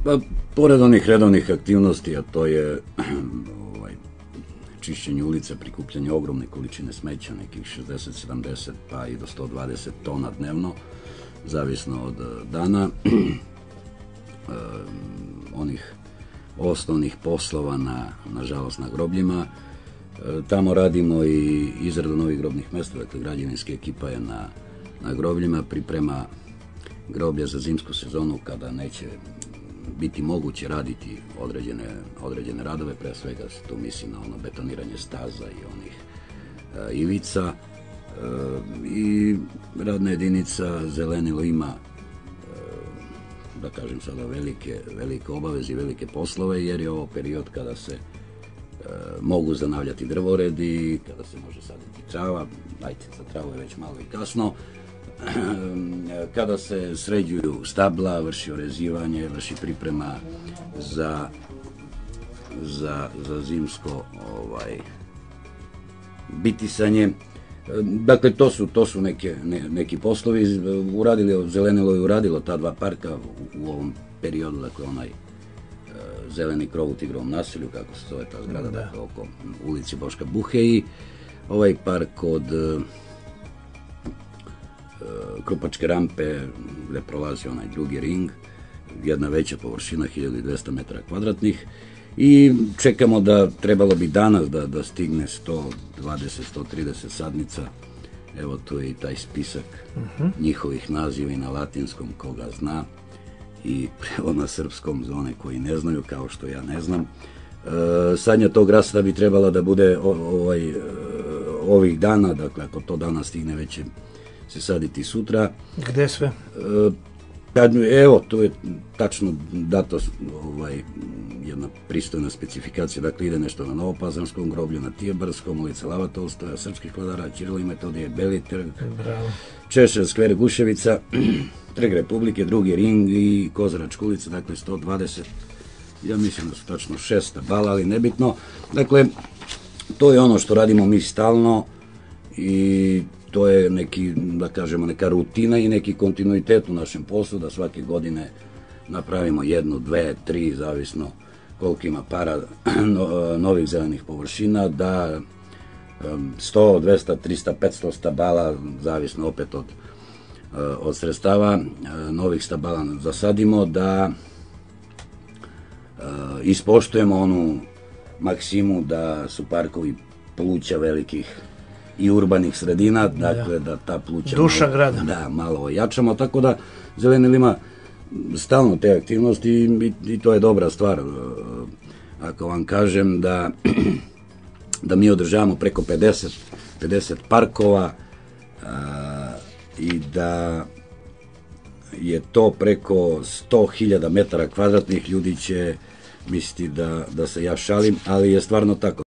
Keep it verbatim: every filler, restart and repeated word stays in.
Pa, pored onih redovnih aktivnosti, a to je ovaj, čišćenje ulica, prikupljanje ogromne količine smeća, nekih šezdeset sedamdeset pa i do sto dvadeset tona dnevno, zavisno od dana, e, onih osnovnih poslova, na, nažalost, na grobljima. E, tamo radimo i izradu novih grobnih mesta, dakle građevinska ekipa je na, na grobljima, priprema groblja za zimsku sezonu kada neće biti moguće raditi određene, određene radove, pre svega se tu misli na ono betoniranje staza i onih e, ivica. E, I radna jedinica Zelenilo ima, e, da kažem sada, velike, velike obaveze i velike poslove, jer je ovo period kada se e, mogu zanavljati drvoredi, kada se može saditi trava, ajde, za travu je već malo i kasno, kada se sređuju stabla, vrši orezivanje, vrši priprema za, za, za zimsko ovaj, bitisanje. Dakle, to su, to su neke, ne, neki poslovi. Uradili, Zelenilo je uradilo ta dva parka u, u ovom periodu, dakle onaj e, zeleni krov u Tigrovom naselju, kako se zove ta zgrada, da. Dakle oko ulici Boška Buhe, i ovaj park od Krupačke rampe gde prolazi onaj drugi ring, jedna veća površina, hiljadu dvesta metara kvadratnih, i čekamo da, trebalo bi danas da, da stigne sto dvadeset do sto trideset sadnica. Evo tu je i taj spisak uh-huh. njihovih naziva i na latinskom, koga zna, i prevod na srpskom za one koji ne znaju, kao što ja ne znam. E, sadnja tog rasada bi trebala da bude o, ovaj, ovih dana, dakle ako to danas stigne, već će se saditi sutra. Gde sve? E, evo, to je tačno dato, ovaj, jedna pristojna specifikacija, dakle ide nešto na Novopazarskom groblju, na Tijebarskom, ulica Lava Tolstoja, Srpskih vladara, Ćirilo i Metodije, Beli trg, Češer, skver Guševica, Trg Republike, drugi ring i Kozaračka ulica, dakle sto dvadeset, ja mislim da su tačno šest stabala, ali nebitno. Dakle, to je ono što radimo mi stalno i to je neki, da kažemo, neka rutina i neki kontinuitet u našem poslu, da svake godine napravimo jednu, dve, tri, zavisno koliko ima para novih zelenih površina, da sto, dvesta, trista, petsto stabala, zavisno opet od, od sredstava, novih stabala zasadimo, da ispoštujemo onu maksimu da su parkovi pluća velikih i urbanih sredina, dakle da ta pluća duša grada, da, malo ojačamo, tako da Zelenilo ima stalno te aktivnosti i, i to je dobra stvar. Ako vam kažem da da mi održavamo preko pedeset, pedeset parkova a, i da je to preko sto hiljada metara kvadratnih, ljudi će misliti da, da se ja šalim, ali je stvarno tako.